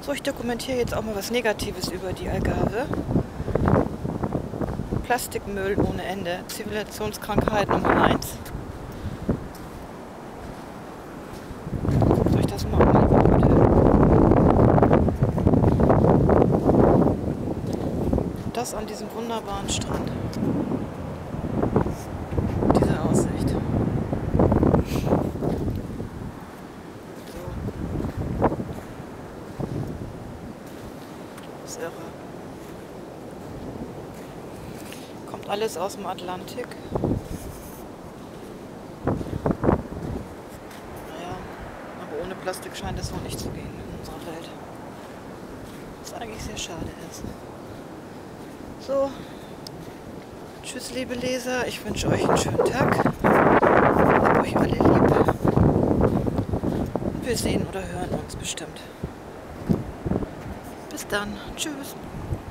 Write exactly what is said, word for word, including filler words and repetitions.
So, ich dokumentiere jetzt auch mal was Negatives über die Algarve. Plastikmüll ohne Ende. Zivilisationskrankheit Nummer eins. Soll ich das mal machen? Das an diesem wunderbaren Strand. Diese Aussicht. So. Das ist irre. Kommt alles aus dem Atlantik. Naja, aber ohne Plastik scheint es wohl nicht zu gehen in unserer Welt. Was eigentlich sehr schade ist. So, tschüss liebe Leser, ich wünsche euch einen schönen Tag. Habt euch alle lieb. Und wir sehen oder hören uns bestimmt. Bis dann, tschüss.